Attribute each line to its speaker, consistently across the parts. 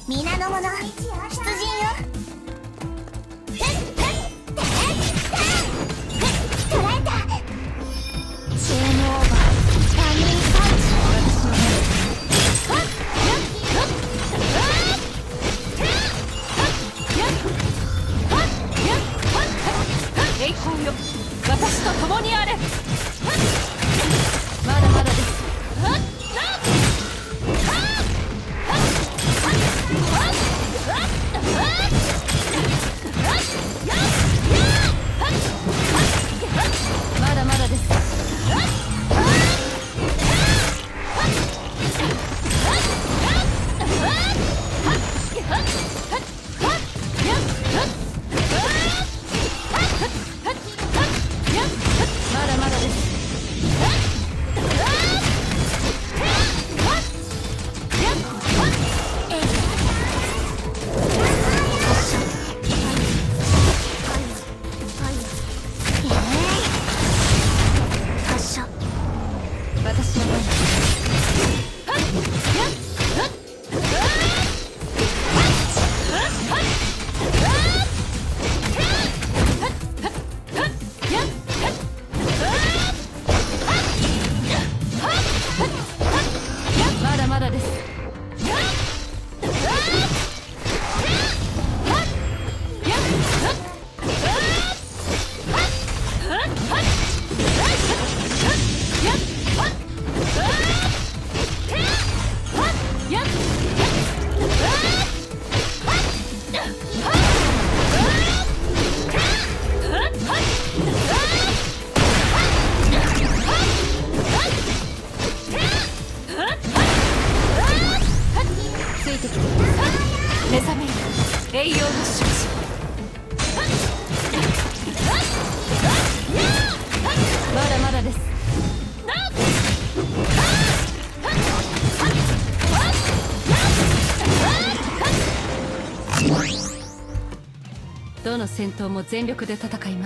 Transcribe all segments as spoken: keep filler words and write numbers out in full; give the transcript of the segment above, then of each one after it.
Speaker 1: 皆の者出陣よ。捕らえた。チームオーバーターニングパンチ。
Speaker 2: 栄光よ、私と共にあれ。まだまだです。まだまだです。まだまだです。私の番です。まだまだです。ついてきて目覚めよ、栄養の印。まだまだです。どの戦闘も全力で戦います。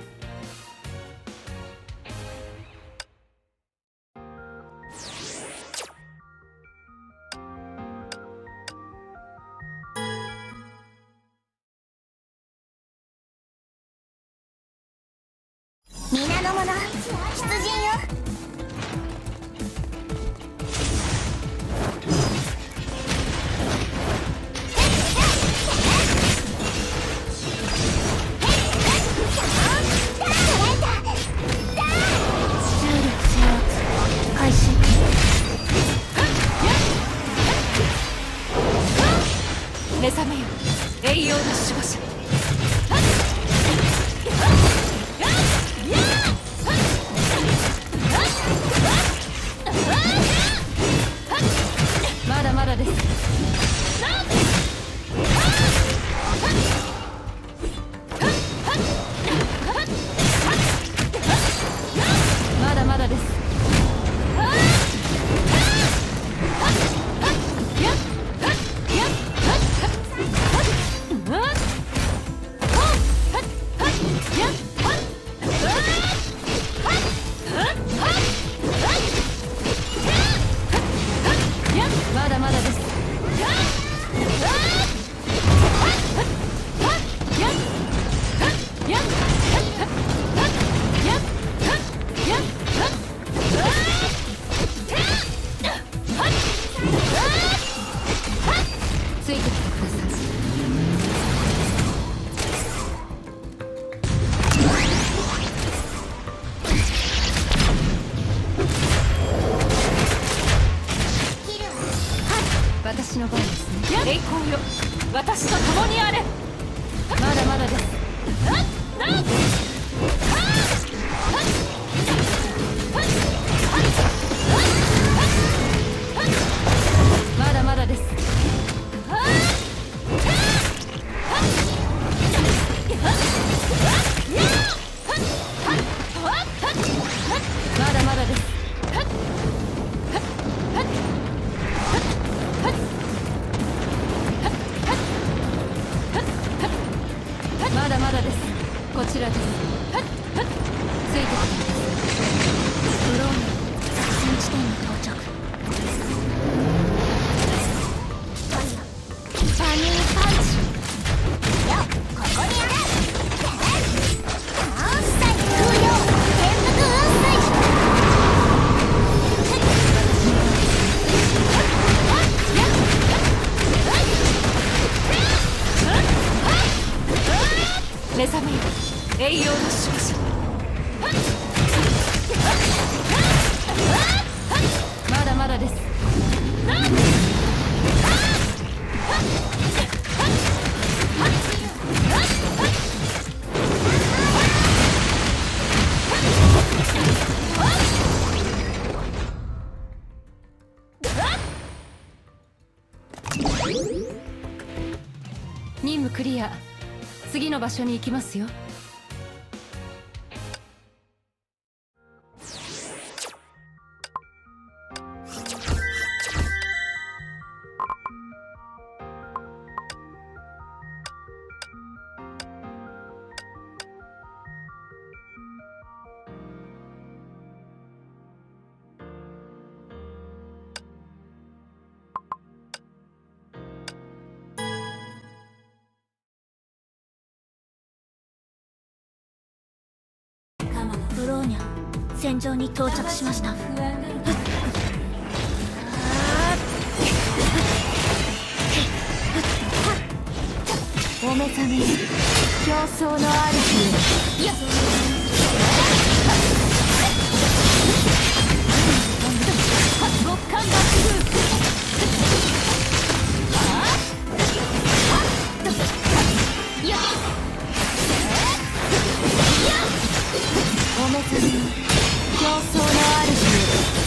Speaker 1: 皆の者出陣よ。
Speaker 2: 目覚めよ、栄養の守護者。まだまだです。まだまだです。まだまだです。ついてきてください。私の番ですね。栄光よ、私と共にあれ。まだまだです。まだまだです。まだまだです。まだまだです。こちらです。ついてきてください。
Speaker 1: ドローン作戦地点に到着。ファイヤー
Speaker 2: 目覚めよ栄養の勝者。まだまだです。任務クリア。次の場所に行きますよ。
Speaker 1: ブローニャ戦場に到着しました。お目覚めよ競争の主よ。極寒爆風。お目覚めよ競争の主よ。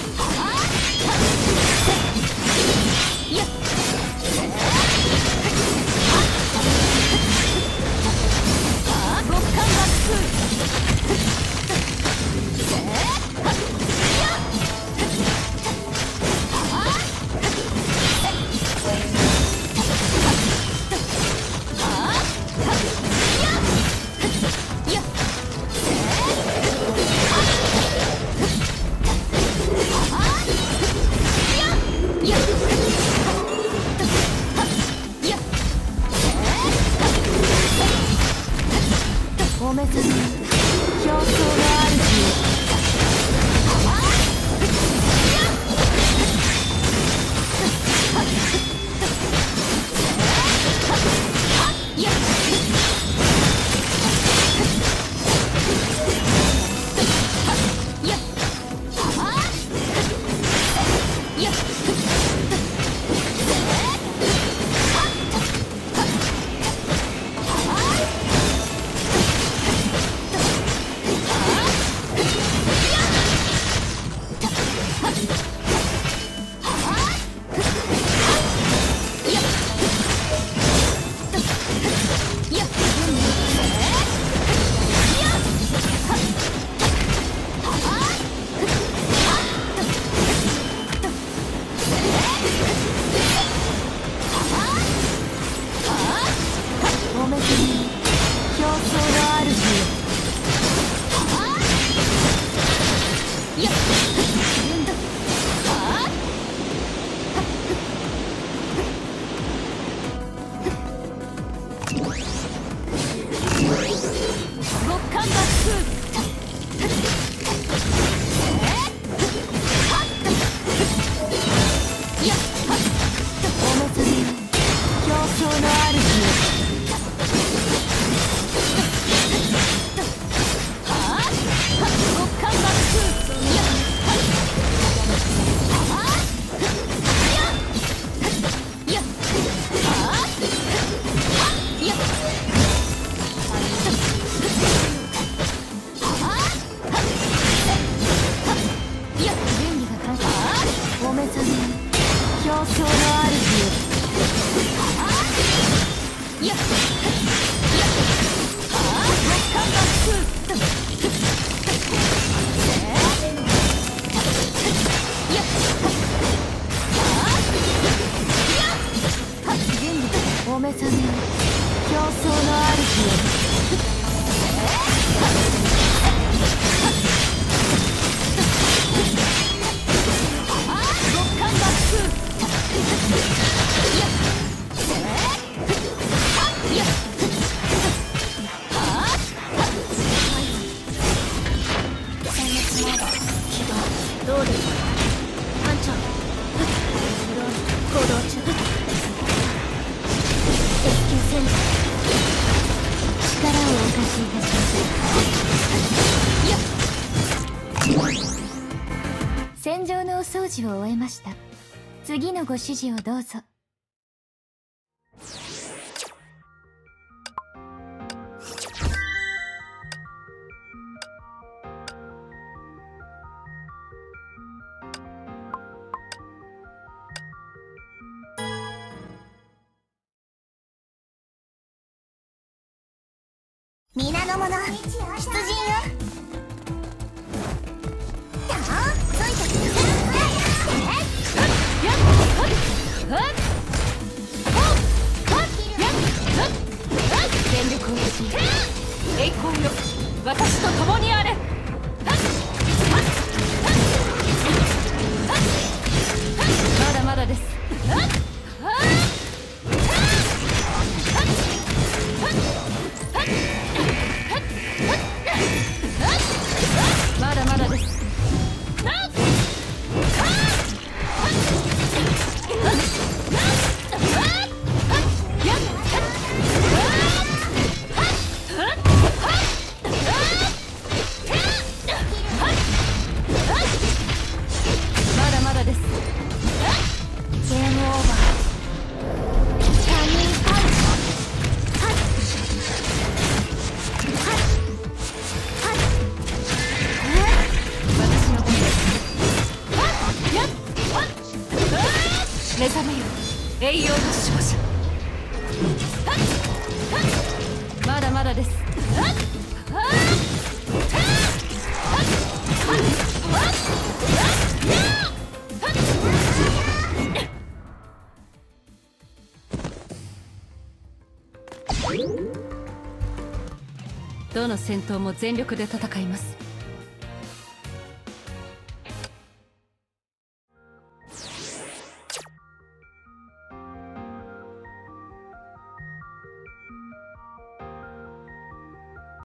Speaker 1: お目覚め競争の主よ。あ
Speaker 2: しいたします。
Speaker 1: 戦場のお掃除を終えました。次のご指示をどうぞ。皆の者、出陣よ。だあ、ついてくる。
Speaker 2: 全力を出し栄光よ、私と共にあれ。まだまだです。まだまだです。まだまだです。
Speaker 1: ゲームオーバー。キャニーパンチ。はっはっはっ。
Speaker 2: 私の番です。目覚めよ、栄養の勝者。まだまだです。どの戦闘も全力で戦います。